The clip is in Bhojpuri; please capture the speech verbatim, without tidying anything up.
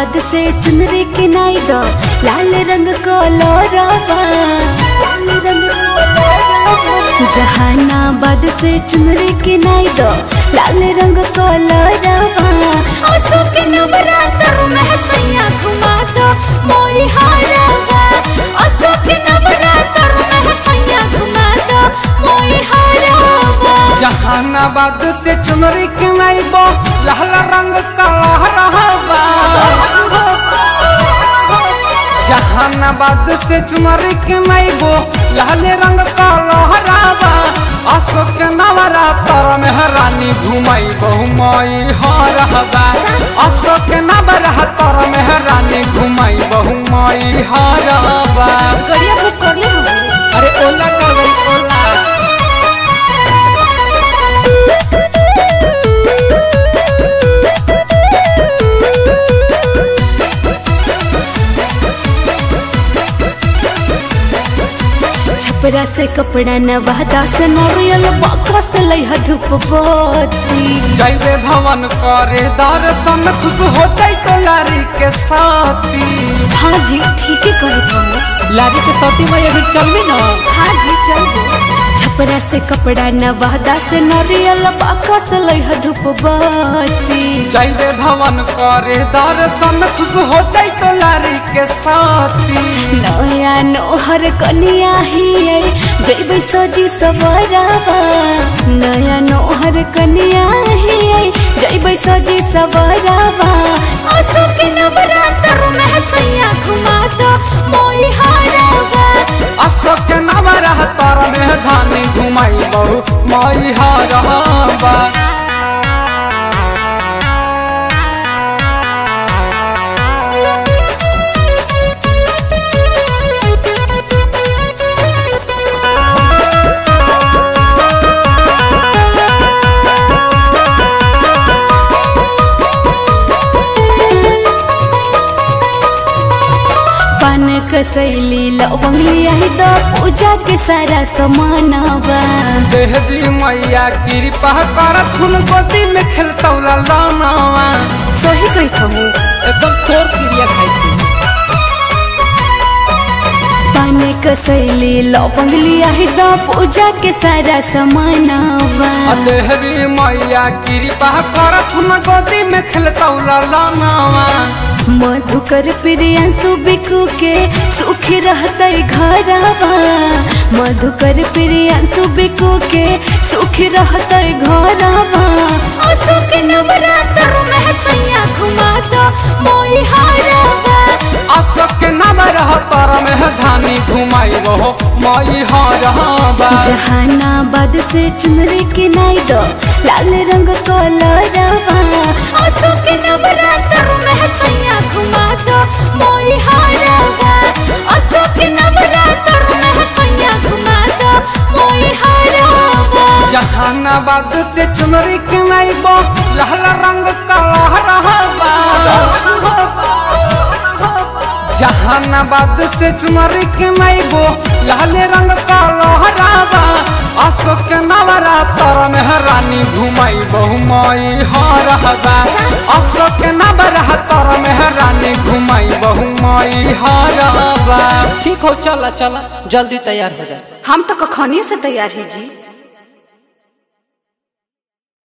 जहानाबाद से चुनरी के नाई दो लाल रंग कलरवा, जहानाबाद से चुनरी के नाई दो लाल रंग कलरवा। आंसू के नवरात्र में सैया घुमा दो मोई हारवा, आंसू के नवरात्र में सैया घुमा दो मोई हारवा। जहानाबाद से चुनरी के नाई दो लाल रंग कलरवा, जहानाबाद से चुनरी के नाई दो लाल रंग कलरवा। अशोक के नवरात्र में रानी घुमाई बहु मई हरवा, अशोक के नवरात्र में रानी घुमाई बहु मई हरवा। गड़िया बुक कर ले हम। अरे ओला कर गई ओला। छपरा से कपड़ा नवादा से नारियल बाकवा से लइहा धूप बत्ती। जैबे भवन करे दर्शन खुश हो जाए तो लारी के साथी। हाँ जी ठीक है कहे तुम लारी के साथी में अभी चलबी ना। हाँ जी चल। छपरा से कपड़ा नवादा से नारियल बाकवा से लइहा धूप बत्ती। जैबे भवन करे दर्शन खुश हो जाए तो लारी के साथी। नया नोहर कनिया ही जैबे सजी सवरावा, नया नोहर कनिया ही जैबे सजी सवरावा। आंसू के नवरात्र में सैया घुमा दो मोई हारवा, अशोक के नवरात्र में धानी घुमाई बहु मई हरवा। कसैली लवंगली आई तो पूजा के सारा समानवा। देवी मैया कृपा करत हुन गोदी में खेलतौला लानवा। सही कही थमु एकदम तोर क्रिया खाई थी। पाने कसैली लवंगली आई तो पूजा के सारा समानवा। देवी मैया कृपा करत हुन गोदी में खेलतौला लानवा। मधुकर प्रियांशु बिकू के सुखी रहते घरवा, मधुकर प्रियांशु बिकू के सुखी रहते घरवा। आंसू के नवरात्र में सैया घुमा दो मोई हारवा, अशोक के नवरात्र में धानी घुमाई बहु मई हरवा। जहानाबाद से चुनरी के नाई दो लाल रंग कलरवा। आंसू के नवरात्र में सैया घुमा दो मोई हारवा, आंसू के नवरात्र में सैया घुमा दो मोई हारवा। जहानाबाद से चुनरी के नाई दो लाल रंग कलरवा, जहानाबाद से चुनरी के नाई दो लाल रंग कलरवा। अशोक के नवरात्र में रानी घुमाई बहु मई हरवा, अशोक के नवरात्र में रानी घुमाई बहु मई हरवा। ठीक हो चला चला जल्दी तैयार हो जाए। हम तो कखनियों से तैयार ही जी।